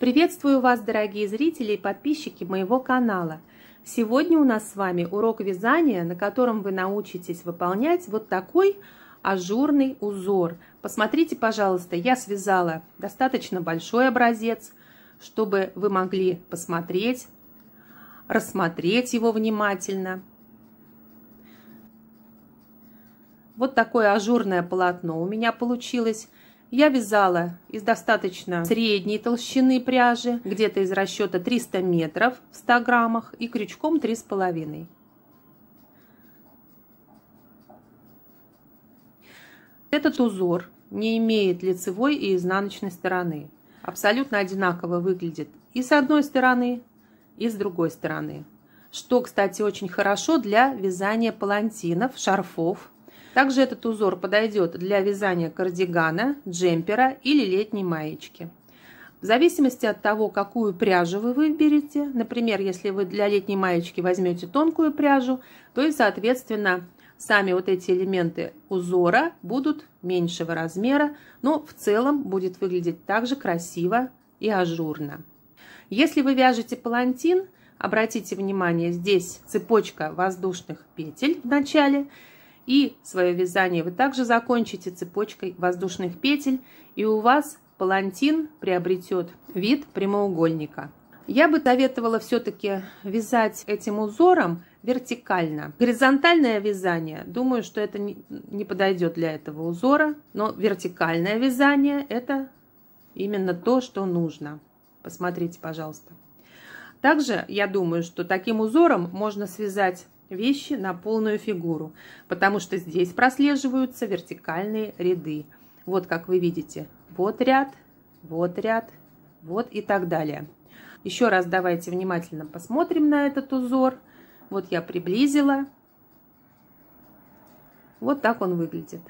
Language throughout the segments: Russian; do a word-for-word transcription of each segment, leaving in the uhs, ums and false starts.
Приветствую вас, дорогие зрители и подписчики моего канала. Сегодня у нас с вами урок вязания, на котором вы научитесь выполнять вот такой ажурный узор. Посмотрите, пожалуйста, я связала достаточно большой образец, чтобы вы могли посмотреть, рассмотреть его внимательно. Вот такое ажурное полотно у меня получилось. Я вязала из достаточно средней толщины пряжи, где-то из расчета триста метров в ста граммах и крючком три с половиной. Этот узор не имеет лицевой и изнаночной стороны. Абсолютно одинаково выглядит и с одной стороны, и с другой стороны. Что, кстати, очень хорошо для вязания палантинов, шарфов. Также этот узор подойдет для вязания кардигана, джемпера или летней маечки. В зависимости от того, какую пряжу вы выберете, например, если вы для летней маечки возьмете тонкую пряжу, то и, соответственно, сами вот эти элементы узора будут меньшего размера, но в целом будет выглядеть также красиво и ажурно. Если вы вяжете палантин, обратите внимание, здесь цепочка воздушных петель в начале, и свое вязание вы также закончите цепочкой воздушных петель, и у вас палантин приобретет вид прямоугольника. Я бы советовала все-таки вязать этим узором вертикально. Горизонтальное вязание, думаю, что это не подойдет для этого узора, но вертикальное вязание — это именно то, что нужно. Посмотрите, пожалуйста. Также я думаю, что таким узором можно связать вещи на полную фигуру, потому что здесь прослеживаются вертикальные ряды. Вот как вы видите, вот ряд, вот ряд, вот и так далее. Еще раз давайте внимательно посмотрим на этот узор. Вот я приблизила. Вот так он выглядит.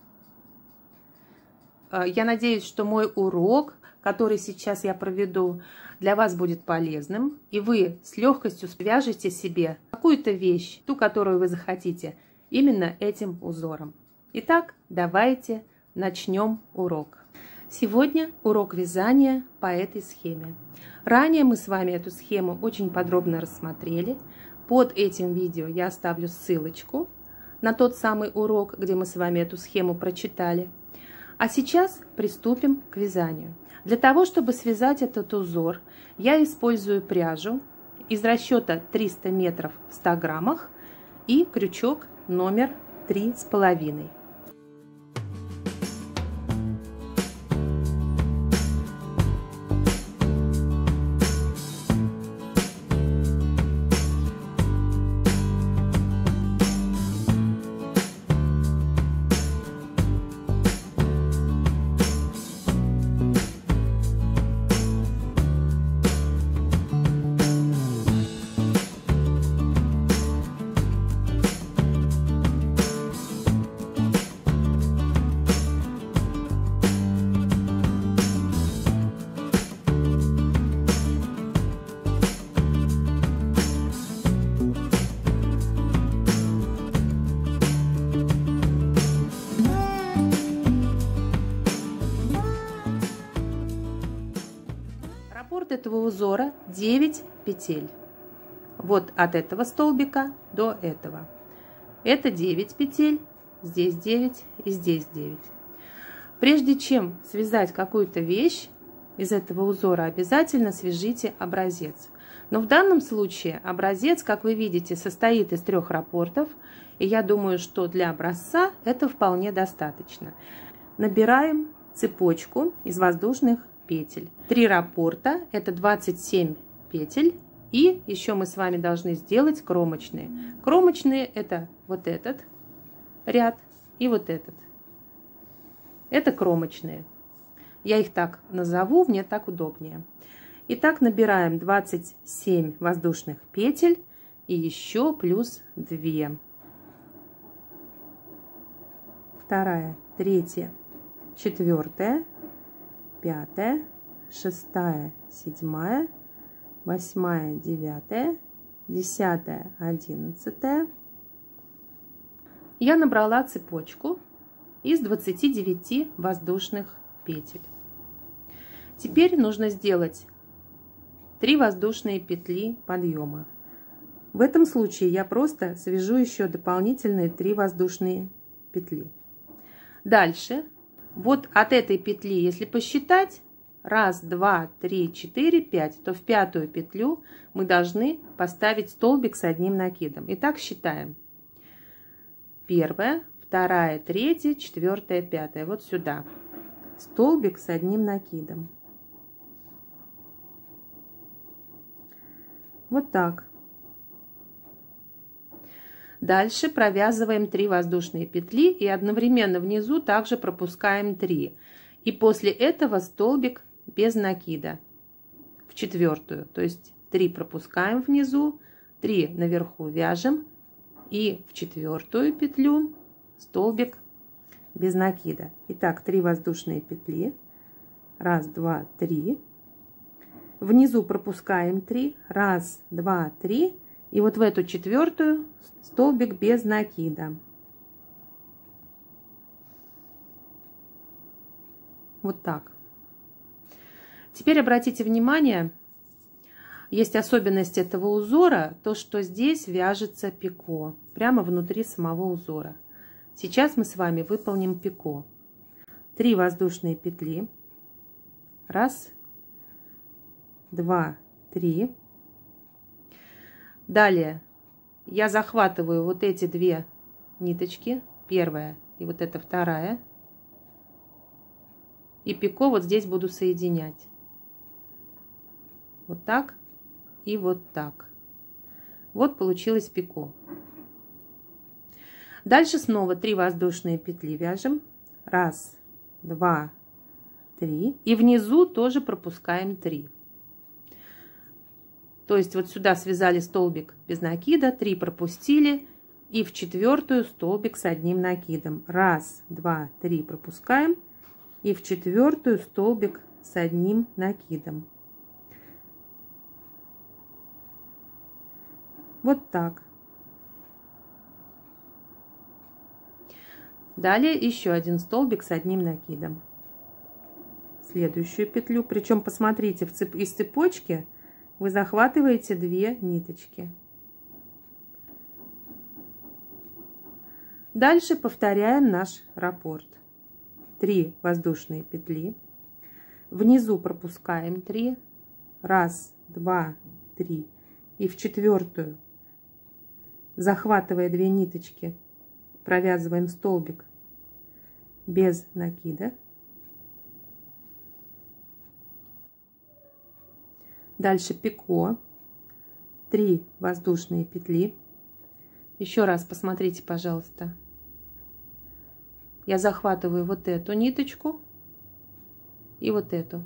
Я надеюсь, что мой урок, который сейчас я проведу, для вас будет полезным, и вы с легкостью свяжете себе какую-то вещь, ту, которую вы захотите, именно этим узором. Итак, давайте начнем урок. Сегодня урок вязания по этой схеме. Ранее мы с вами эту схему очень подробно рассмотрели. Под этим видео я оставлю ссылочку на тот самый урок, где мы с вами эту схему прочитали. А сейчас приступим к вязанию. Для того, чтобы связать этот узор, я использую пряжу из расчета триста метров в ста граммах и крючок номер три с половиной. Раппорт этого узора девять петель. Вот от этого столбика до этого. Это девять петель, здесь девять и здесь девять. Прежде чем связать какую-то вещь из этого узора, обязательно свяжите образец. Но в данном случае образец, как вы видите, состоит из трех раппортов, и я думаю, что для образца это вполне достаточно. Набираем цепочку из воздушных петель. Три раппорта — это двадцать семь петель, и еще мы с вами должны сделать кромочные. Кромочные — это вот этот ряд и вот этот. Это кромочные. Я их так назову, мне так удобнее. Итак, набираем двадцать семь воздушных петель и еще плюс две. Вторая, третья, четвертая, пятая, шестая, седьмая, восьмая, девятая, десятая, одиннадцатая. Я набрала цепочку из двадцати девяти воздушных петель. Теперь нужно сделать три воздушные петли подъема. В этом случае я просто свяжу еще дополнительные три воздушные петли. Дальше, вот от этой петли, если посчитать, раз, два, три, четыре, пять, то в пятую петлю мы должны поставить столбик с одним накидом. Итак, считаем. Первая, вторая, третья, четвертая, пятая. Вот сюда. Столбик с одним накидом. Вот так. Дальше провязываем три воздушные петли и одновременно внизу также пропускаем три. И после этого столбик без накида в четвертую. То есть три пропускаем внизу, три наверху вяжем и в четвертую петлю столбик без накида. Итак, три воздушные петли. Раз, два, три. Внизу пропускаем три. Раз, два, три. И вот в эту четвертую столбик без накида. Вот так. Теперь обратите внимание, есть особенность этого узора, то, что здесь вяжется пико, прямо внутри самого узора. Сейчас мы с вами выполним пико. три воздушные петли. Раз, два, три. Далее я захватываю вот эти две ниточки, первая и вот эта вторая, и пико вот здесь буду соединять. Вот так и вот так. Вот получилось пико. Дальше снова три воздушные петли вяжем. Раз, два, три. И внизу тоже пропускаем три. То есть вот сюда связали столбик без накида, три пропустили, и в четвертую столбик с одним накидом. Раз, два, три пропускаем, и в четвертую столбик с одним накидом. Вот так. Далее еще один столбик с одним накидом. Следующую петлю, причем посмотрите, в цеп... из цепочки вы захватываете две ниточки. Дальше повторяем наш раппорт. три воздушные петли. Внизу пропускаем три. Раз, два, три. И в четвертую, захватывая две ниточки, провязываем столбик без накида. Дальше пико, три воздушные петли. Еще раз посмотрите, пожалуйста. Я захватываю вот эту ниточку и вот эту.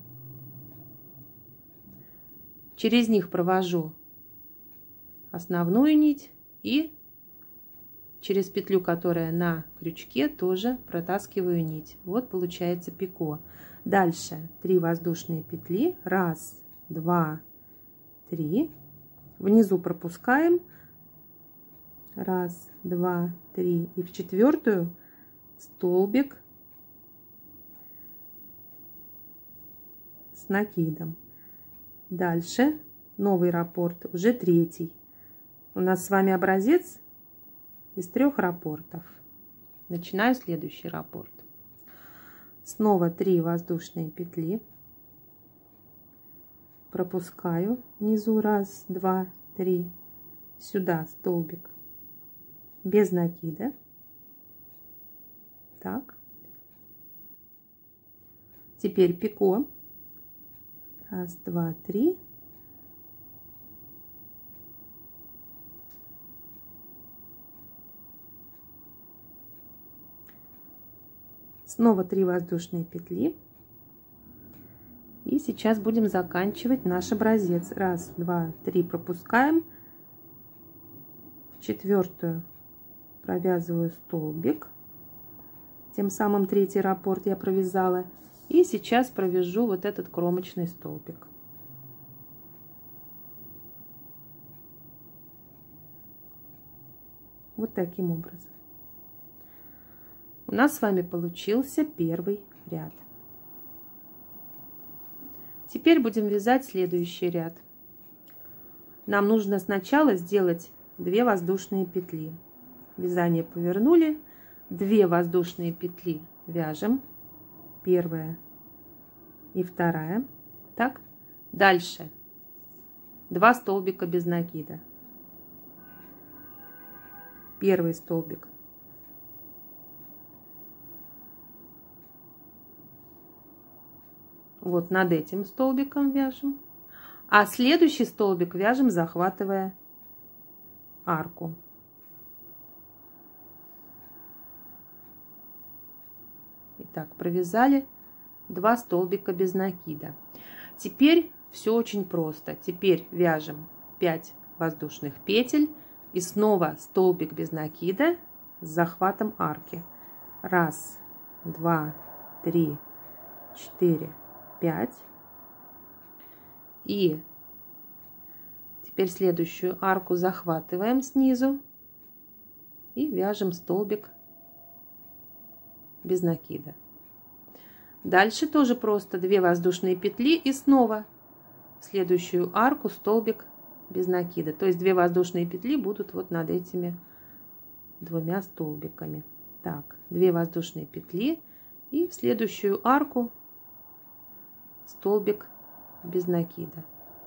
Через них провожу основную нить и через петлю, которая на крючке, тоже протаскиваю нить. Вот получается пико. Дальше три воздушные петли. Раз, два, три. Внизу пропускаем. Раз, два, три. И в четвертую столбик с накидом. Дальше новый раппорт, уже третий. У нас с вами образец из трех раппортов. Начинаю следующий раппорт. Снова три воздушные петли. Пропускаю внизу раз, два, три. Сюда столбик без накида. Так. Теперь пико. Раз, два, три. Снова три воздушные петли. И сейчас будем заканчивать наш образец. Раз, два, три пропускаем. В четвертую провязываю столбик. Тем самым третий раппорт я провязала. И сейчас провяжу вот этот кромочный столбик. Вот таким образом. У нас с вами получился первый ряд. Теперь будем вязать следующий ряд. нам нужно сначала сделать две воздушные петли. Вязание повернули, две воздушные петли вяжем, первая и вторая. Так, дальше два столбика без накида. Первый столбик, вот над этим столбиком вяжем, а следующий столбик вяжем, захватывая арку. Итак, провязали два столбика без накида. Теперь все очень просто. Теперь вяжем пять воздушных петель и снова столбик без накида с захватом арки. Раз, два, три, четыре, пять. И теперь следующую арку захватываем снизу и вяжем столбик без накида. Дальше тоже просто две воздушные петли и снова в следующую арку столбик без накида. То есть две воздушные петли будут вот над этими двумя столбиками. Так, две воздушные петли и в следующую арку столбик без накида.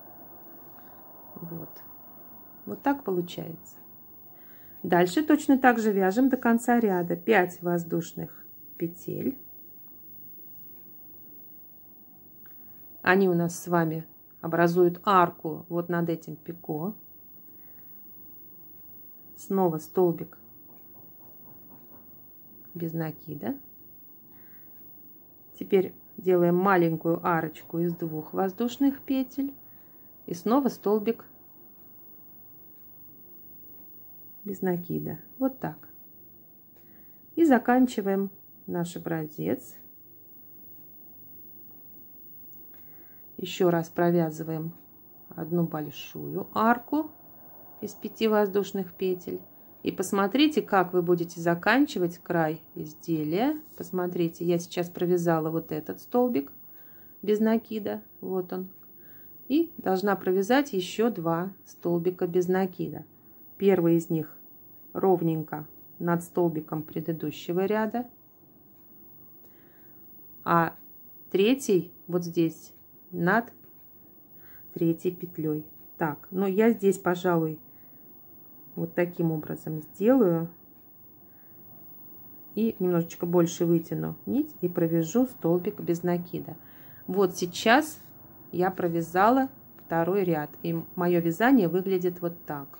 Вот. Вот так получается. Дальше точно так же вяжем до конца ряда пять воздушных петель. Они у нас с вами образуют арку вот над этим пико. Снова столбик без накида. Теперь делаем маленькую арочку из двух воздушных петель и снова столбик без накида. Вот так. И заканчиваем наш образец. Еще раз провязываем одну большую арку из пяти воздушных петель. И посмотрите, как вы будете заканчивать край изделия. Посмотрите, я сейчас провязала вот этот столбик без накида. Вот он. И должна провязать еще два столбика без накида. Первый из них ровненько над столбиком предыдущего ряда. А третий вот здесь над третьей петлей. Так, но я здесь, пожалуй, вот таким образом сделаю. И немножечко больше вытяну нить и провяжу столбик без накида. Вот сейчас я провязала второй ряд. И мое вязание выглядит вот так.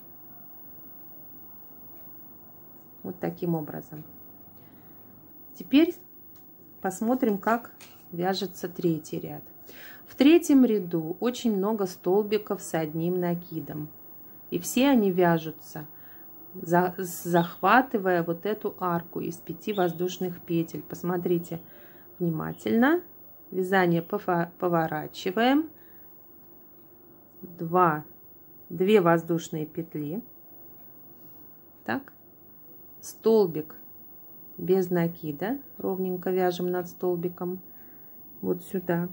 Вот таким образом. Теперь посмотрим, как вяжется третий ряд. В третьем ряду очень много столбиков с одним накидом. И все они вяжутся, захватывая вот эту арку из пяти воздушных петель. Посмотрите внимательно. Вязание поворачиваем. Два, две воздушные петли. Так. Столбик без накида. Ровненько вяжем над столбиком. Вот сюда.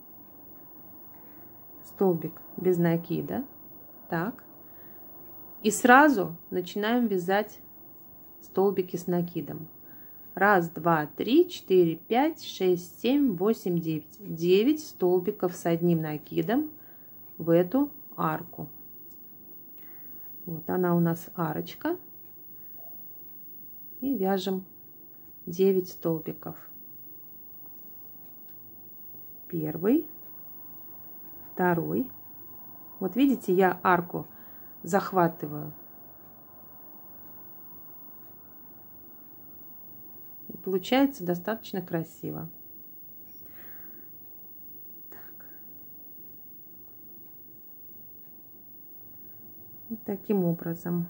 Столбик без накида. Так. И сразу начинаем вязать столбики с накидом. Раз, два, три, четыре, пять, шесть, семь, восемь, девять. Девять столбиков с одним накидом в эту арку. Вот она у нас арочка. И вяжем девять столбиков. Первый, второй. Вот видите, я арку захватываю. И получается достаточно красиво. Так. Вот таким образом.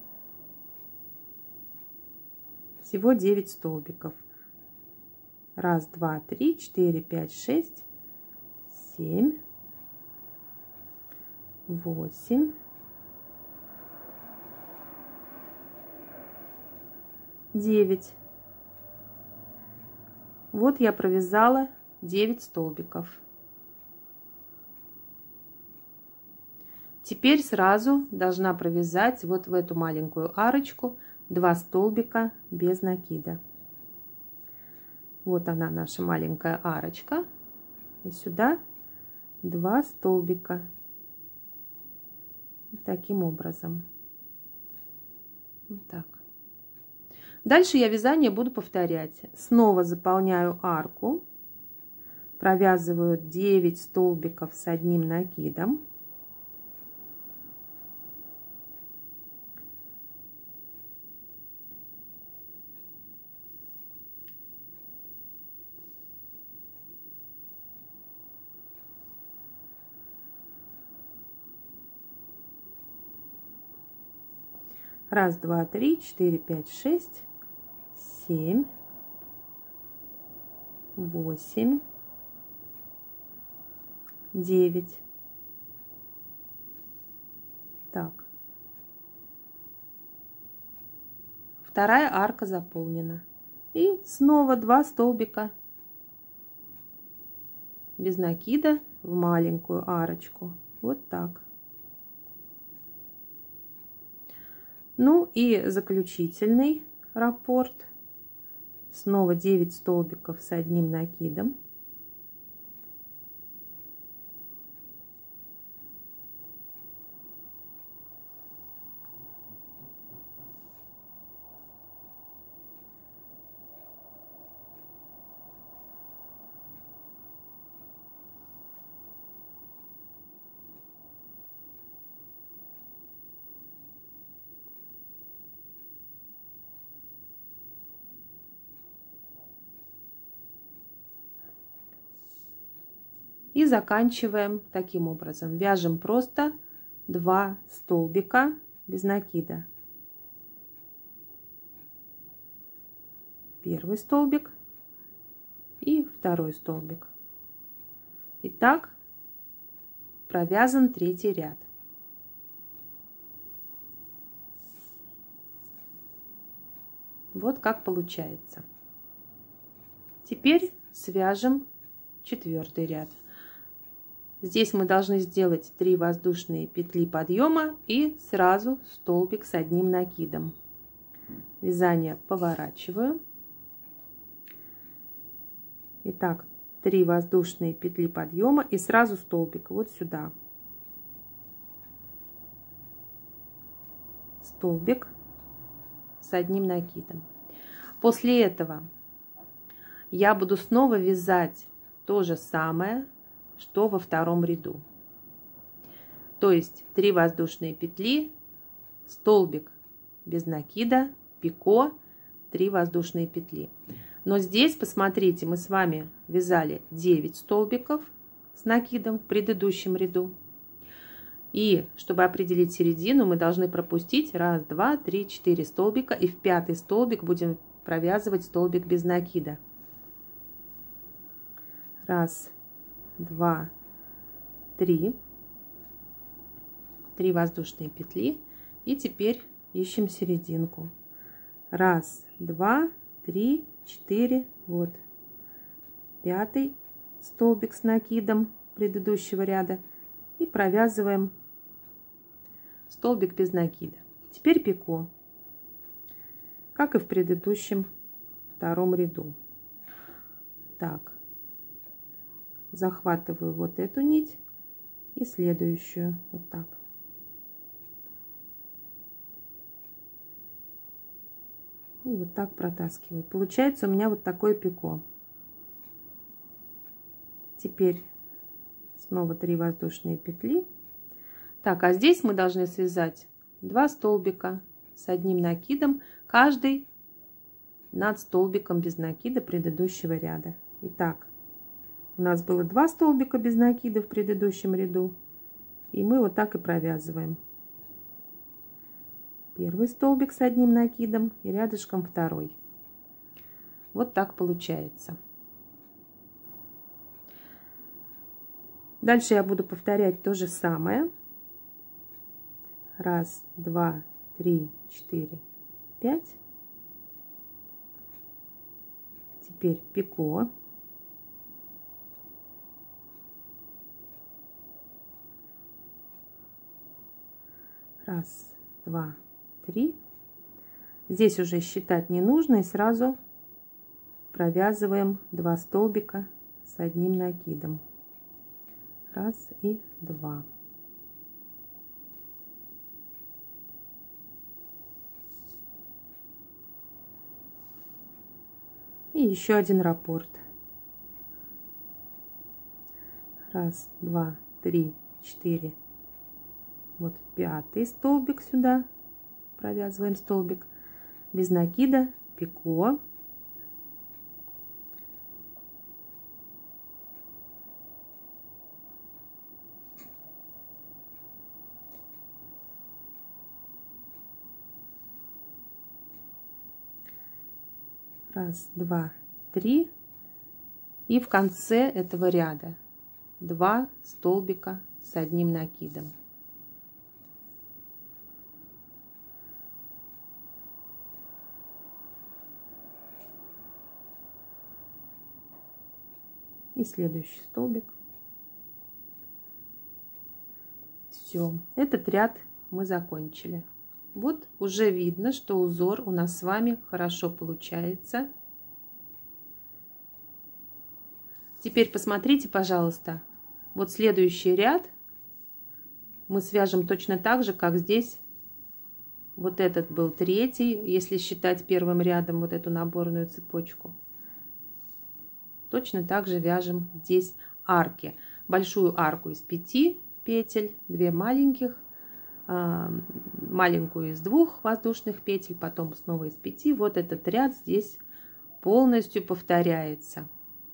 Всего девять столбиков. Раз, два, три, четыре, пять, шесть, семь, восемь, девять. Вот я провязала девять столбиков. Теперь сразу должна провязать вот в эту маленькую арочку два столбика без накида. Вот она, наша маленькая арочка. И сюда два столбика. Таким образом. Вот так. Дальше я вязание буду повторять. Снова заполняю арку. Провязываю девять столбиков с одним накидом. Раз, два, три, четыре, пять, шесть, семь, восемь, девять. Так. Вторая арка заполнена. И снова два столбика без накида в маленькую арочку. Вот так. Ну и заключительный раппорт. Снова девять столбиков с одним накидом. И заканчиваем таким образом. Вяжем просто два столбика без накида. Первый столбик и второй столбик. Итак, провязан третий ряд. Вот как получается. Теперь свяжем четвертый ряд. Здесь мы должны сделать три воздушные петли подъема и сразу столбик с одним накидом. Вязание поворачиваю. Итак, три воздушные петли подъема и сразу столбик вот сюда. Столбик с одним накидом. После этого я буду снова вязать то же самое, что во втором ряду. То есть три воздушные петли, столбик без накида, пико, три воздушные петли. Но здесь, посмотрите, мы с вами вязали девять столбиков с накидом в предыдущем ряду. И чтобы определить середину, мы должны пропустить раз, два, три, четыре столбика. И в пятый столбик будем провязывать столбик без накида. Раз, два, три. Три воздушные петли. И теперь ищем серединку. Раз, два, три, четыре. Вот. Пятый столбик с накидом предыдущего ряда. И провязываем столбик без накида. Теперь пико, как и в предыдущем втором ряду. Так, захватываю вот эту нить и следующую вот так. И вот так протаскиваю. Получается у меня вот такое пико. Теперь снова три воздушные петли. Так, а здесь мы должны связать два столбика с одним накидом, каждый над столбиком без накида предыдущего ряда. Итак, у нас было два столбика без накида в предыдущем ряду, и мы вот так и провязываем. Первый столбик с одним накидом и рядышком второй. Вот так получается. Дальше я буду повторять то же самое. Раз, два, три, четыре, пять. Теперь пико. Раз, два, три. Здесь уже считать не нужно, и сразу провязываем два столбика с одним накидом. Раз и два. И еще один раппорт. Раз, два, три, четыре. Вот пятый столбик сюда. Провязываем столбик без накида, пико. Раз, два, три. И в конце этого ряда два столбика с одним накидом. И следующий столбик. Все, этот ряд мы закончили. Вот уже видно, что узор у нас с вами хорошо получается. Теперь посмотрите, пожалуйста, вот следующий ряд мы свяжем точно так же, как здесь. Вот этот был третий, если считать первым рядом вот эту наборную цепочку. Точно так же вяжем здесь арки. Большую арку из пяти петель, две маленьких, маленькую из двух воздушных петель, потом снова из пяти. Вот этот ряд здесь полностью повторяется.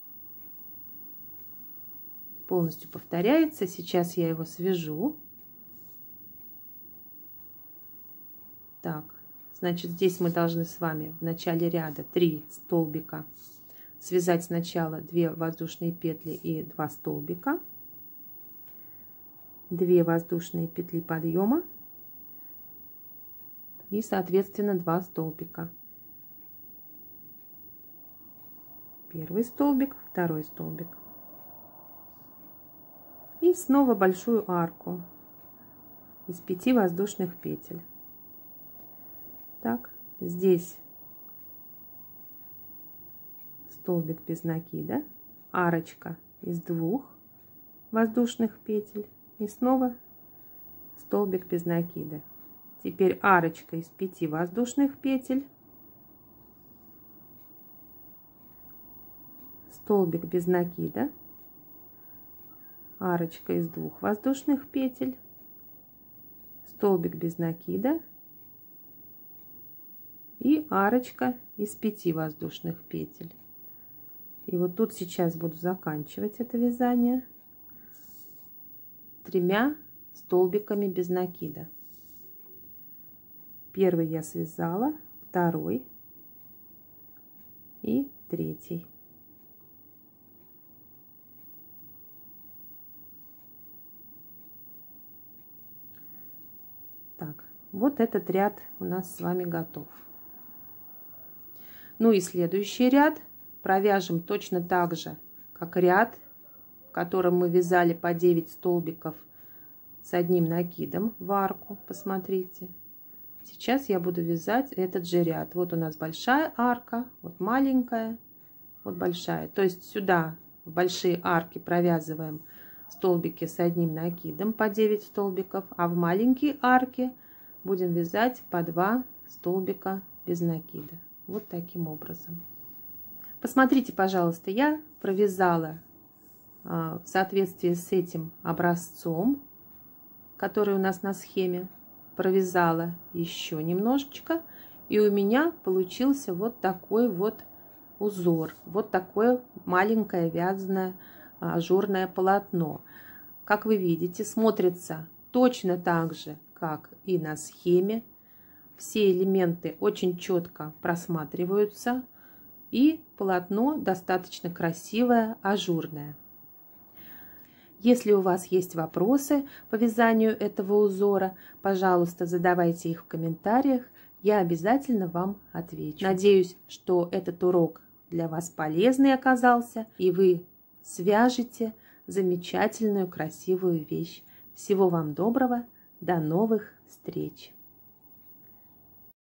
Полностью повторяется. Сейчас я его свяжу. Так, значит, здесь мы должны с вами в начале ряда три столбика связать сначала две воздушные петли и два столбика, две воздушные петли подъема и, соответственно, два столбика. Первый столбик, второй столбик. И снова большую арку из пяти воздушных петель. Так, здесь столбик без накида, арочка из двух воздушных петель и снова столбик без накида. Теперь арочка из пяти воздушных петель, столбик без накида, арочка из двух воздушных петель, столбик без накида и арочка из пяти воздушных петель. И вот тут сейчас буду заканчивать это вязание тремя столбиками без накида. Первый я связала, второй и третий. Так, вот этот ряд у нас с вами готов. Ну и следующий ряд провяжем точно так же, как ряд, в котором мы вязали по девять столбиков с одним накидом в арку. Посмотрите. Сейчас я буду вязать этот же ряд. Вот у нас большая арка, вот маленькая, вот большая. То есть сюда в большие арки провязываем столбики с одним накидом по девять столбиков, а в маленькие арки будем вязать по два столбика без накида. Вот таким образом. Посмотрите, пожалуйста, я провязала в соответствии с этим образцом, который у нас на схеме, провязала еще немножечко, и у меня получился вот такой вот узор, вот такое маленькое вязаное ажурное полотно. Как вы видите, смотрится точно так же, как и на схеме. Все элементы очень четко просматриваются, и полотно достаточно красивое, ажурное. Если у вас есть вопросы по вязанию этого узора, пожалуйста, задавайте их в комментариях, я обязательно вам отвечу. Надеюсь, что этот урок для вас полезный оказался, и вы свяжете замечательную, красивую вещь. Всего вам доброго! До новых встреч!